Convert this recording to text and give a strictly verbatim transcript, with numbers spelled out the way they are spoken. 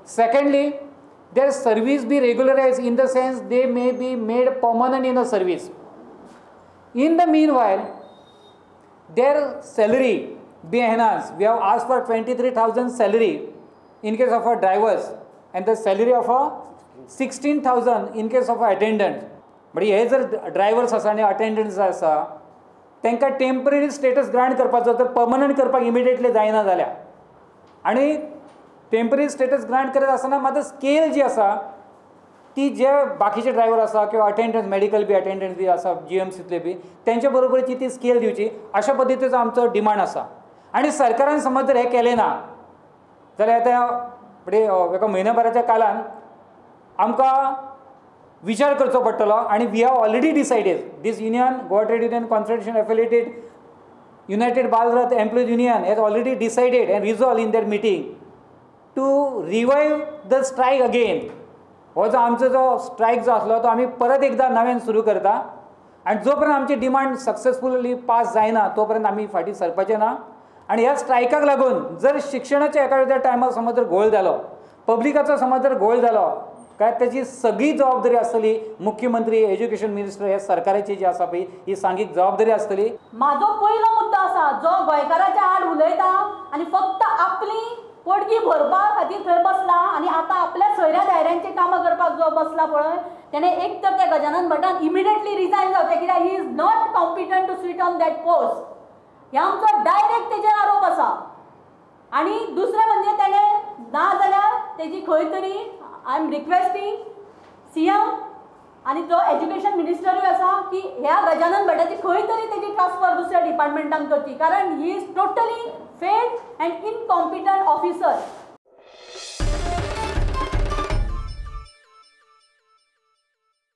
Secondly, their service be regularized in the sense they may be made permanent in the service. In the meanwhile, their salary be enhanced. We have asked for twenty-three thousand salary in case of our drivers and the salary of a sixteen thousand in case of a attendant. But हे जर drivers आसा आणि अटेंडंट्स आसा तांकां temporary status grant करपाचो तर permanent करपाक immediately जायना जाल्या आनी टेम्पररी स्टेटस ग्रांट करत आसतना मात्र स्केल जी आसा ती जे बाकीचे ड्रायव्हर आसा किंवा अटेंडंट मेडिकल बी अटेंडंट बी आसा जीएमसीतले बी त्यांच्या बरोबरची ती स्केल दिवची अशा पद्दतीचो आमचो डिमांड आसा. आनी सरकारान समज जर हें केलें ना जाल्यार आतां म्हणजे एका म्हयन्याभराच्या काळान आमकां विचार करचो पडटलो आनी we have already decided this union Goa trade union confederation affiliated united Balrath employees union has already decided and resolve in their meeting to revive the strike again. हो जो आमचो जो स्ट्रायक जो आसलो तो आमी परत एकदां नव्यान सुरू करता आनी जो पर्यंत आमची डिमांड सक्सेसफुली पास जायना तो पर्यंत आमी फाटीं सरपाचें ना. आनी ह्या स्ट्रायकाक लागून जर शिक्षणाच्या एका वेगळ्या टायमार समज जर घोळ जालो पब्लिकाचो समज जर घोळ जालो काय त्याची सगळी जबाबदारी आसतली मुख्यमंत्री एज्युकेशन मिनिस्टर ह्या सरकाराची जी आसा पळय ही सांगीक जबाबदारी आसतली. म्हाजो पयलो मुद्दो आसा जो गोंयकाराच्या आड उलयता आनी फक्त आपली पोटगी भरपा खातीर थंय बसला आनी आतां आपल्या सोयऱ्या दायऱ्यांची कामां करपाक जो बसला पळय तेणे एक तर त्या गजानन भटान इमिडिएटली रिजायन जावचें कित्याक he is not competent to sit on that post. हे आमचो डायरेक्ट तेजेर आरोप आसा. आनी दुसरें म्हणजे तेणे ना जाल्यार तेजी खंय तरी आय एम रिक्वेस्टिंग सीएम आनी जो एज्युकेशन मिनिस्टरूय आसा की ह्या गजानन भटाची खंय तरी तेजी ट्रान्सफर दुसऱ्या डिपार्टमेंटान करची कारण he is totally failed and incompetent officer.